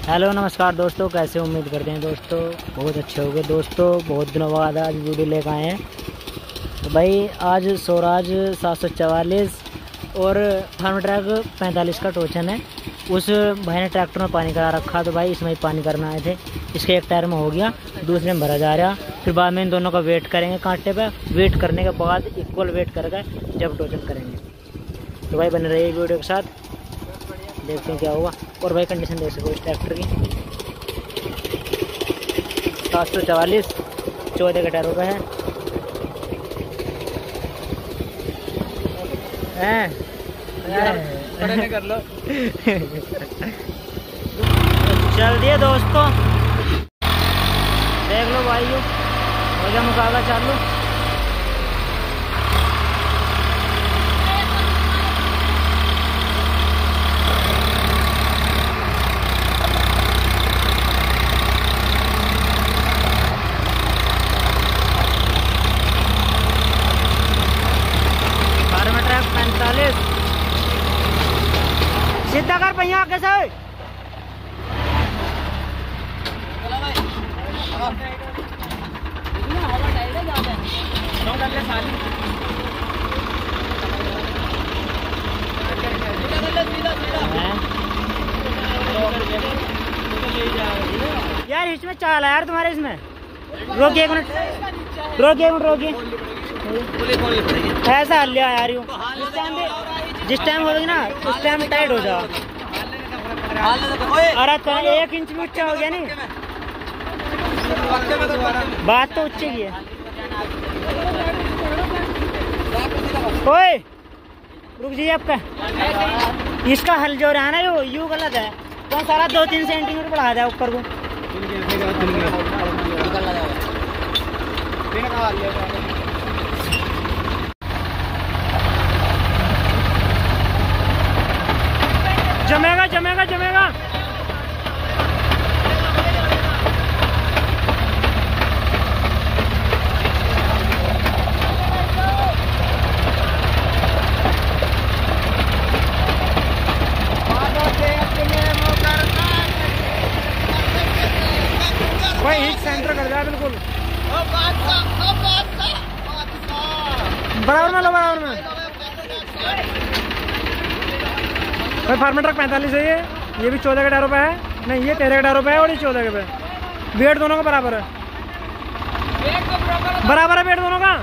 Hello नमस्कार दोस्तों, कैसे उम्मीद करते हैं दोस्तों बहुत अच्छे हो गए दोस्तों। बहुत दिनों बाद आज वीडियो लेकर आए हैं। तो भाई आज स्वराज 744 और फार्म ट्रैक 45 का टोचन है। उस भाई ने ट्रैक्टर में पानी करा रखा, तो भाई इसमें ही पानी करना आए थे। इसके एक टायर में हो गया, दूसरे में भरा जा रहा। फिर बाद में इन दोनों का वेट करेंगे कांटे पे। वेट करने के बाद इक्वल वेट करके जब टोचन करेंगे। तो भाई बने रहिए वीडियो के साथ, देखते हैं क्या होगा। और भाई कंडीशन देख सको इस ट्रैक्टर की 744 14 के टायरों पे है। कर लो। चल दिए दोस्तों, देख लो भाई हो गया मुकाबला चालू। सीधा कर पहिया आगे से। यार इसमें चाल है यार तुम्हारे इसमें। रोकिए एक मिनट, रोकिए। ऐसा हल लिया यार, जिस टाइम हो गई ना उस टाइम टाइट हो जा। अरे तो 1 इंच भी ऊंचा हो गया नहीं, बात तो ऊंची की है। ओए रुक जाइए, आपका इसका हल जो रहा है ना यू गलत है। तो सारा 2-3 सेंटीमीटर बढ़ा दे ऊपर को। जमेगा। भाई हिट सेंटर कर दिया बिल्कुल। बराबर में भाई। फार्म ट्रैक 45 है ये भी 14 के टायरों पे है। नहीं ये 13 के टायरों पे है और ये 14 के पे। वेट दोनों का बराबर है वेट दोनों का।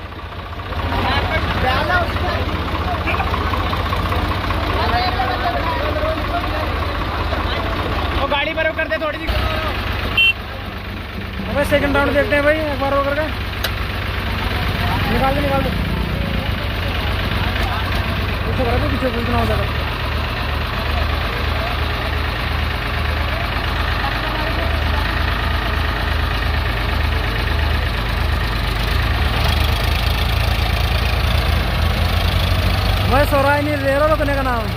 वो गाड़ी पर कर दे थोड़ी सी। अबे सेकंड राउंड देखते हैं भाई, एक बार वो करके निकाल दो। पीछे पूछना हो जाएगा। भाई स्वराज नहीं ले रहा रुकने का नाम।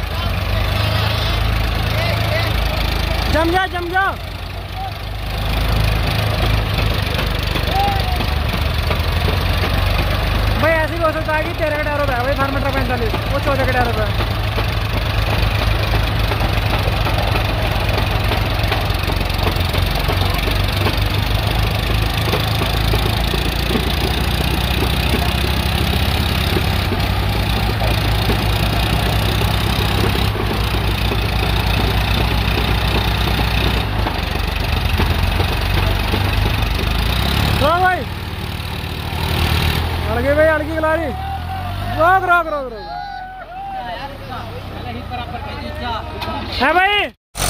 जम जा। भाई ऐसी भी हो सकता है कि 13 के टायरों पे है भाई फार्म ट्रैक 45, वो 14 के टायरों पे है। अड़की खिलाड़ी रोक है भाई।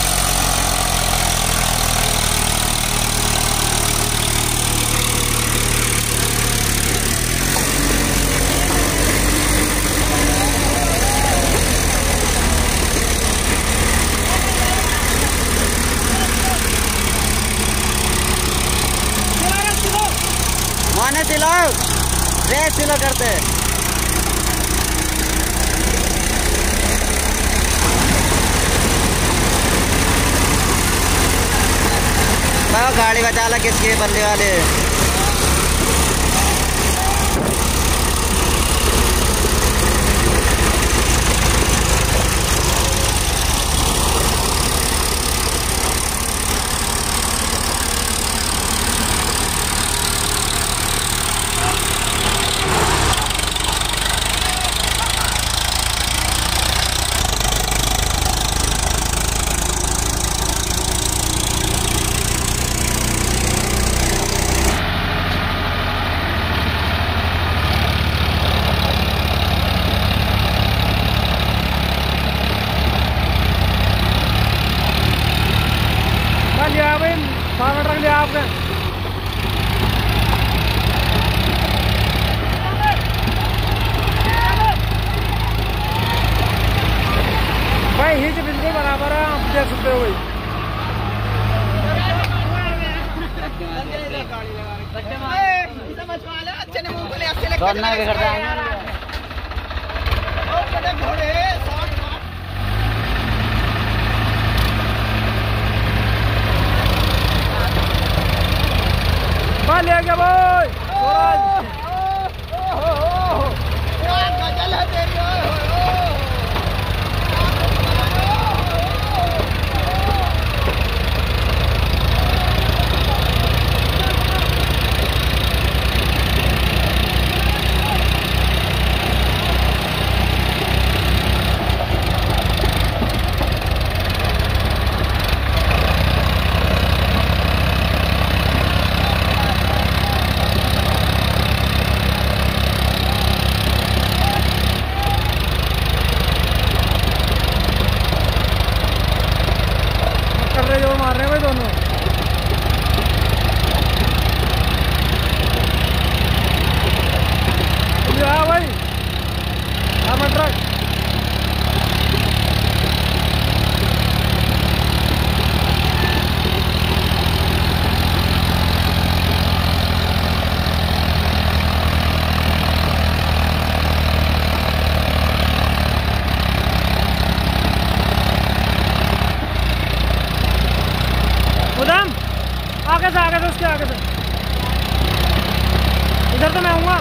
माने सिलाओ रेस सिलो करते। गाड़ी बचा ला किसके बंदे वाले। आपका? भाई हिच बिल्कुल बराबर है, आप देख सकते हो भाई। ले गया भाई जोर मार रहे हैं भाई दोनों। हाँ भाई, हाँ ट्रक उधम आगे से उसके आगे से, इधर तो मैं आऊँगा।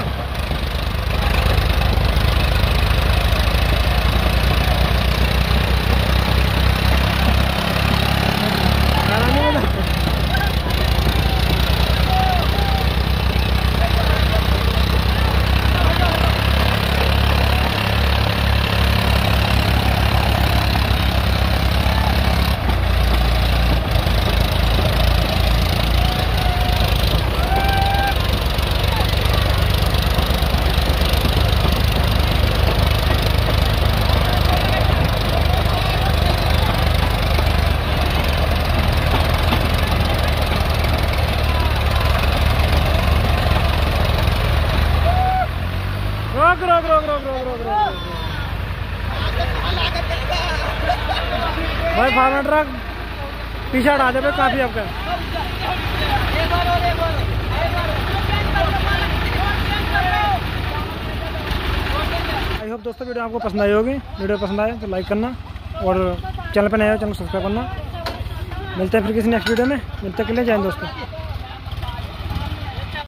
रोक भाई, फार्मा ट्रक पीछे हटा दे भाई, काफी आपका। आई होप दोस्तों वीडियो आपको पसंद आई होगी। वीडियो पसंद आए तो लाइक करना और चैनल पर नए हो चैनल सब्सक्राइब करना। मिलते हैं फिर किसी नेक्स्ट वीडियो में, मिलते के लिए जय हिंद दोस्तों।